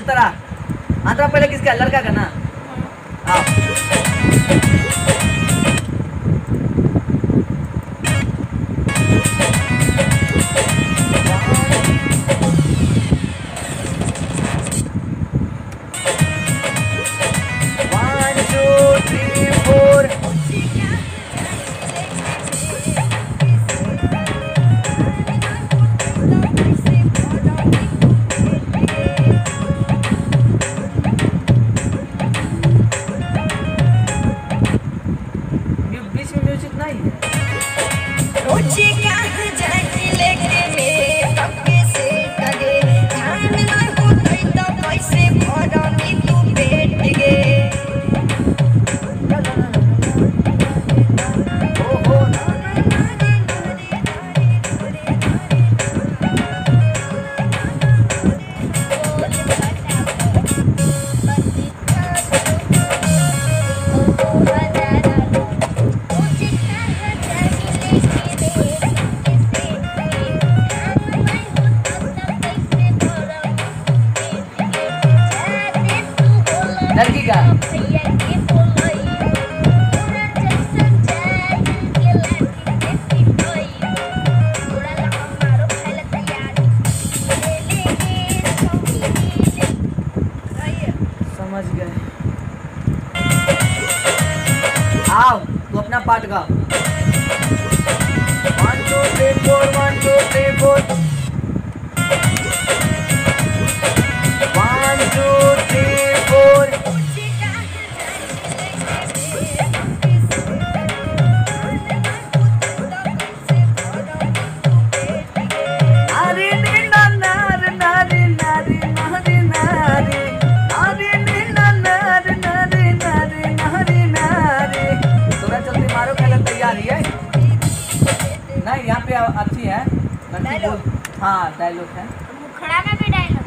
अंतरा अंतरा पहले किसका लड़का का ना। लड़की का समझ गए। आओ तू अपना पार्ट गा। 1 2 3 4 1 2 3 4 1 2 3 4 नहीं यहाँ पे अच्छी है डायलॉग। हाँ डायलॉग है मुखड़ा में भी डायलॉग।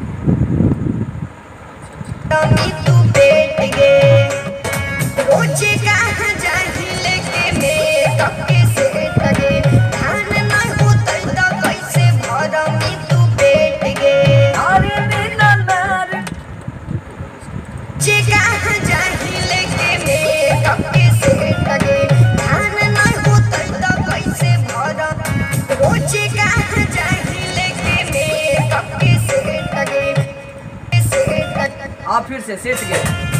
तू बैठ गे रोज कहाँ जाहिले के मेकअप के सेट गे धान ना होतै त कैसे भरमी तू बैठ गे अरे नंदर जे कहाँ जाहिले के मेकअप के सेट गे धान ना होतै त कैसे भरम रोज कहाँ जाहिले के मेकअप के सेट गे फिर से सेट गए।